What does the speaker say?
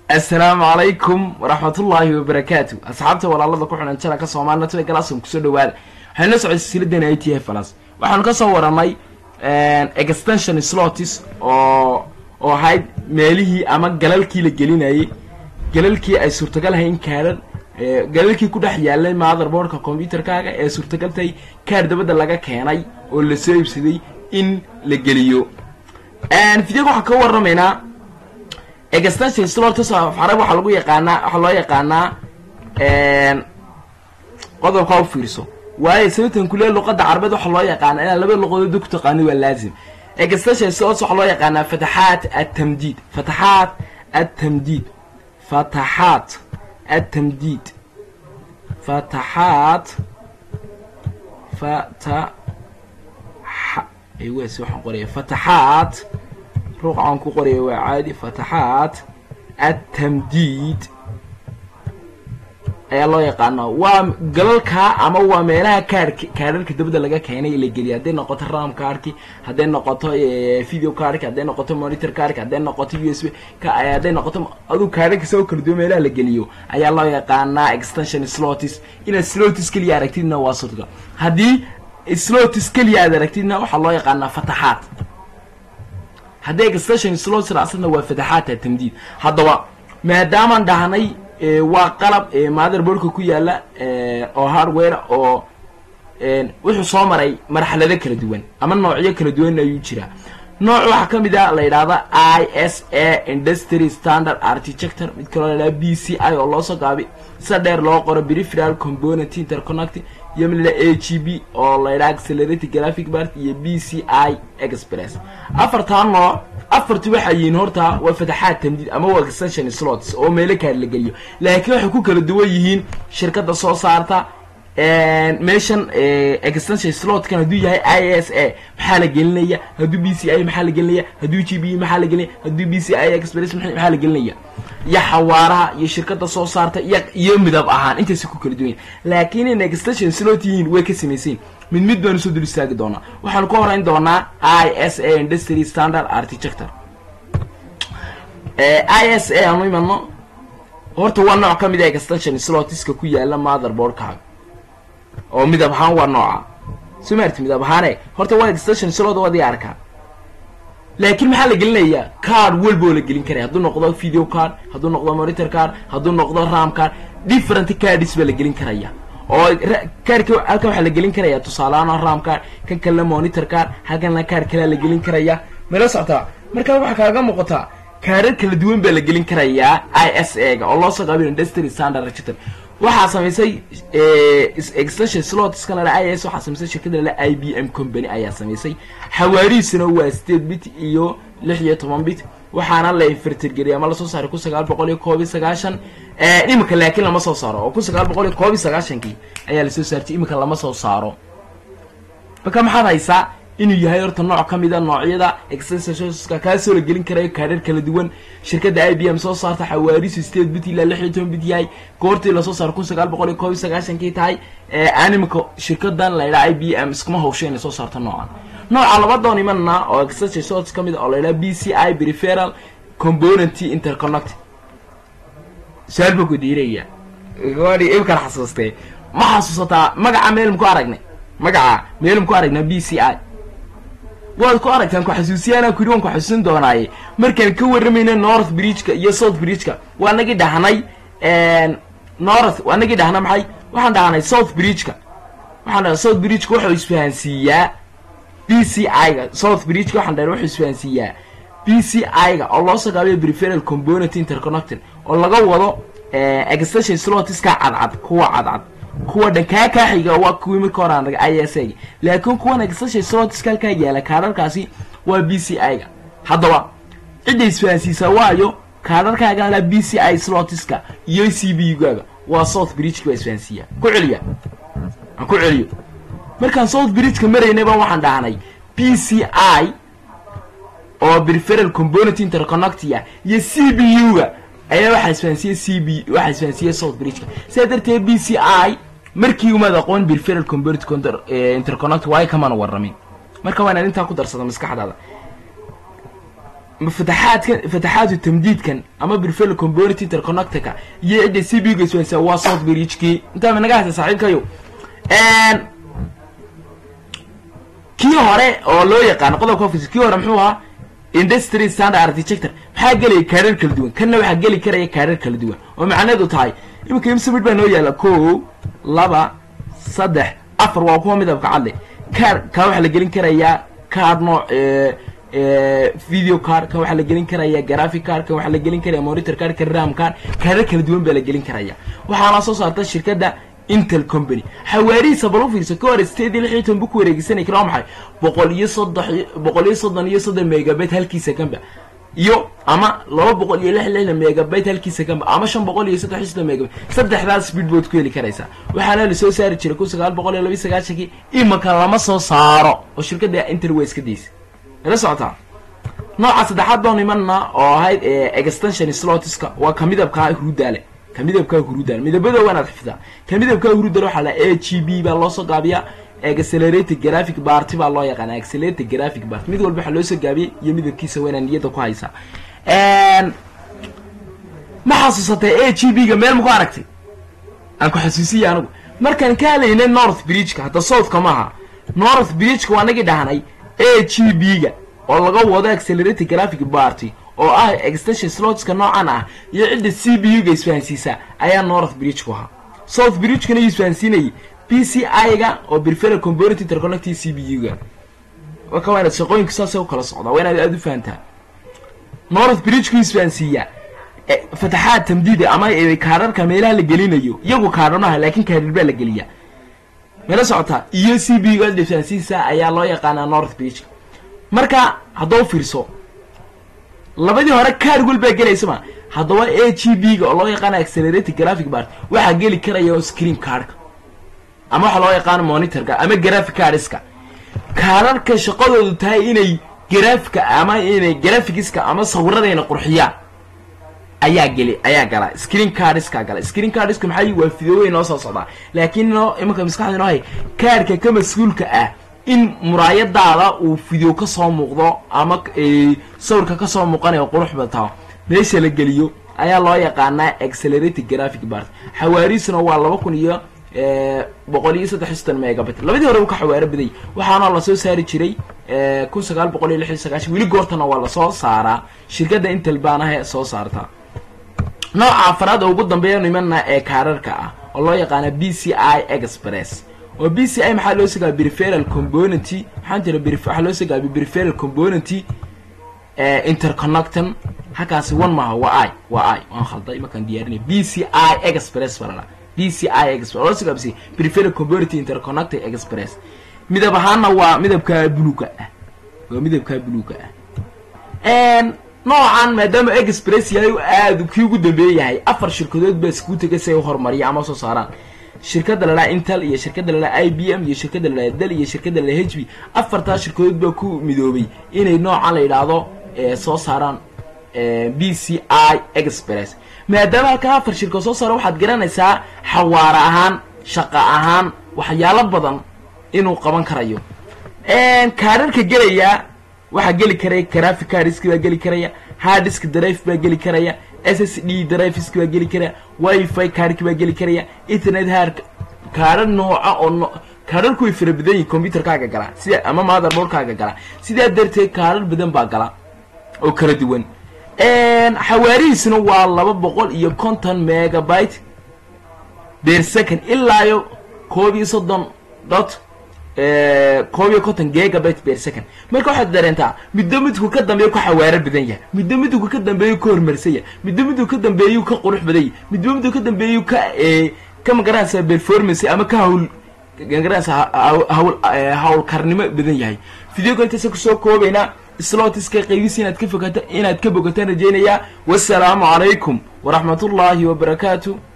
السلام عليكم ورحمة الله وبركاته. أصحابته ولا الله ذكرنا إن شاء الله كسومان نتوي كلاسهم كسر واد. هنسعد السيلدنا ITF فلاس. وحنا كسور ماي extension slots أو هاي ماليه أما جلالكي للجلينا جلالكي أي سورتجلها إن كارن جلالكي كده حيالله مع ضربور ككمبيوتر كاجا أي سورتجلتي كارد بدل لقى كيناي واللي سيب سدي إن للجليو. فيديو حكور رمينا extension slots عربي حلو يقانا قدر قاف فيرسو واي سويتن كل اللغة العربية حلو يقانا أنا لبي اللغة دوك تقاني واللازم extension slots حلو يقانا فتحات التمديد ايوه سو حنقريه فتحات روح عنكو قريه وعادي فتحات التمديد اي الله يقانا وقللكا اما waa meelaha kaararka dibadda laga keenay la geliyo haday noqoto RAM kaarki haday noqoto video kaarki haday noqoto monitor kaarki haday noqoto USB ka haday noqoto adu kaararka soo kala duwan meelaha la geliyo ayaa loo yaqaanaa extension slots ina slots kaliya aragtidna waa sodga hadii slots kaliya aragtidna waxa loo yaqaanaa fatahaat هذا extension slots رأسنا وفتحات التمديد هذا ما دام دهني وقلب مادر بورك كويلا أو هاردوير أو وش صامري مرحلة ذكر دوين أما النوعية كل دوين يجرا نوع حكم ده اللي هذا ISA Industry Standard Architecture بتكلم BCI الله صقابي صدر لاقر peripheral component interconnect يمل HEB أو اللي Accelerated Graphic Card BCI Express أفرتان نوع أفرت واحد ينهرتها وفتحات تمديد أما هو extension slots أو ملك اللي جليه لكن حكوك الدويين شركة الصوص صارتها ميشن extension slot كان هدو يهي ISA محل جلنية هدو BCI محل جلنية هدو HEB محل جلنية هدو BCI Express محل جلنية يا حوارها يا شركة الصوص صارتها يا مذاب أهان أنت سكوك الدوين لكن extension slotين وكسميسين من مدة نسود الاستاذ دونا وحنقول عند دونا ISA Industry Standard Architecture ISA أنا منه هرت هو النوع كم ده extension slots كويا إلا ماذر بورد كاب أو مذاب هان ونوعه سمعت مذاب هانه هرت هو extension slot ودي أركان لكن محل قلنا يا كار والبول قلنا كره هذو نقطة فيديو كار هذو نقطة مونيتور كار هذو نقطة رام كار different كاردس بل قلنا كره oo kaarka halka waxa la gelin karayaa tusaalaana raamka kan kale monitor kaar halkan kaar kale la gelin karayaa meel socota marka waxa kaaga muuqata kaarar kala duwan baa la gelin karayaa ISA ga oo loo soo qaabin industry standard architecture waxa sameysay extension slots kana la IS waxa sameysay shirkadda la IBM company ayaa sameysay xawaariisna waa 8 bit iyo 16 bit waxaana la ifirtirgeliyay ama la soo saaray 990 imika laakiin lama soo saaro oo 990 ayaa la soo saartay imika lama soo saaro baka maxaad haysaa inuu yahay horta nooc kamid ah noocyada extensionska ka soo gelin karayo kaarar kala duwan shirkadda IBM soo saarta xawaariis 8 bit ilaa 16 bit yahay goortii la soo saaro 990 tahay animika shirkaddan la yiraahdo IBM iskuma hawsheen soo saarta noocan nooca labadoon imanna oo extension slots kamid oo la yiraahdo BCI peripheral component interconnect سالبه كديرية قولي إيه كان حسستي ما حسستها مجا ميل مكارجنا مجا ميل مكارجنا BCI واد كارج كان كحسوسي أنا كلهم كحسون دوناي مركن كور من النورث بريتشكا يسوت بريتشكا وأنا جد هناي نورث وأنا جد هنا معي وحنا هناي سوت بريتشكا وحنا سوت بريتشكا وحوس فانسية BCI سوت بريتشكا وحنا نروح فانسية BCI الله سقابي peripheral component interconnecting oo laga wado extension slots ka kuwa dhanka ka xiga waa kuwii markii hore aan ISA laakiin kuwa extension slots ka yaala kaararkaasi waa BCI ga hadaba cid isfahansiisa waayo kaararkaaga la BCI slots ka iyo CPU ga waa South Bridge ka isfahansiya ku celiyo markaan South Bridge ka mareynay baan waxaan dhahnay BCI oo peripheral component interconnect ya iyo CPU ga ayaa waxa isfahansiye South Bridge sadartee BCI markii uma aqoon peripheral component interconnect way kama warramin marka waan inta ku darsada maskaxdaada فتحات التمديد كان اما بريفيرال كومبوننت انتركونكت كا يدي سي بي جس ويسا وا سوفت بريدج كي انت من نغاس صاحب كيو ان كي هوري او لو يقان قدو كوفيس كي هوري مخوها industry standard architecture waxa galay kaarar kala duwan kana waxa gali karaya kaarar kala duwan oo macnaheedu tahay imika imsa mid baan oo yaala 1 2 3 4 waa kuwa midabka cad leh ka waxa la gelin karaya card nooc video card ka waxa la gelin karaya graphic card ka waxa la gelin karaya monitor card ka RAM card kaarar kala duwan baa la gelin karaya waxaana soo saartay shirkadda Intel company حواري سبلو في سكور استدي اللي حيتهم بكو ريجسني كلام حي بقول يصدق ميجا بيت هالكي سكنبه يو اما لو بقول يلح ميجا بيت هالكي سكنبه اما شن بقول يصدق حيت ميجا بيت صدح ذا سبيد بوت كيلي كريسا وحنا لسو ساري جيركو 929 إما كلام سو صارو وشركه انتل ويس كديس لا سوتا نوع صدحات دوني منا او هاي اكستنشن سلوتسكا وكميدبكا هوداله كميدبكا هرودان ميدبدا وانا xifda كميدبكا هرودان waxa la AGB ba loo soo gaabiya accelerated graphic bar tiba loo yaqaan accelerated graphic bar mid walba waxa loo soo gaabiya iyo midabkiisa weena niyada ku haysa ma xasuusatay AGB ga meel ma ku aragtay aan ku xasuusiyo anigu markaan ka leeyahay North Bridge ka hada South ka maaha North Bridge ka waanagi dhahanay AGB ga oo laga wado accelerated graphic bar oo ah extension slots ka noocan ah iyo cid CPU ga isfahansiisa ayaa North Bridge ku ahaa South Bridge kana isfahansiinay PCI ga oo peripheral component interconnect CPU ga waxa weyn shaqooyinka saasoo kala socda waa inaad aad u fahantaa North Bridge ku isfahansiiya fatahaad tamdiid ama kaararka meelaha la gelinayo iyagu kaaranaha laakiin kaarir baa la geliya meela socota iyo CPU ga isfahansiisa ayaa loo yaqaan North Bridge marka hadoo fiirso labadii hore kaar walba galaysa ma hadaba AGB ga oo loo yaqaan accelerated graphic bar waxa gali karaya screen card ama waxa loo yaqaan monitor ga ama graphic cardska kaararka shaqadoodu tahay inay graphic ama inay graphics-ka ama sawiradeena qurxiyaan ayaa gala screen cardska gala screen cardska maxay waa fiidooyin oo soo socda laakiin imika maskaxdina hay kaarka ka mas'uulka ah in muraayadaada uu video ka soo muuqdo ama sawirka ka soo muuqanayo qurux badan meesha la geliyo ayaa loo yaqaanaa accelerated graphic bar xawaariisna waa 2160 megabit labadii hore uu ka xawaare baday waxaana la soo saari jiray 1969 wili goortana waa la soo saaraa shirkadda Intel baanaha soo saarta nooca afraad ugu dambeeya nimanna ee kaararka ah oo loo yaqaan PCI Express oo PCI maxaa loo soo gaabiyo peripheral component waxaan jira waxa loo soo gaabiyo peripheral component interconnecting hakaasi wan ma waa waan khalday ma kan diyaarinay PCI Express farala PCI Express loo soo gaabiyo peripheral component interconnecting express midab ahaana waa midabka buluuga ah waa midabka buluuga ah noocan maadaama Express yahay aad ugu dambeeyay afar shirkadood baa isku tagay si ay horumariyo ama soo saaraan shirkadda la Intel iyo shirkadda la IBM iyo shirkadda la Dell iyo shirkadda la HP afarta shirkadood baa ku midoobay inay noocan la yiraahdo soo saaraan PCI Express maadaama ka afar shirkado soo saaro waxaad garanaysaa xawaare ahaan shaqo ahaan waxyaalo badan inuu qaban karayo kaararka gelaya waxa geli karay graphic cards baa geli karaya hard disk drive baa geli karaya SSD drive baa geli karaya Wi-Fi card baa geli karaya Ethernet hard kaarar nooca oo kaarar ku ifrabiday computer-kaaga gala sida ama motherboard-kaaga gala sida darteed kaarar badan baa gala oo kala duwan xawaariisna waa 250 megabyte per second ilaa iyo 130 gigabyte per second marka waxaad dareentaa midku ka dambeeyo ku xawaare badan yahay midku ka dambeeyo ku horumarsan midku ka dambeeyo ka qurux badan midku ka dambeeyo ka magaranaysa performance ama ka hawl karnimo badan yahay video inta ku soo koobayna slotiska qaybis inaad ka bogataan rajeynaya wassalaamu calaykum wa rahmatullaahi wa barakaatuh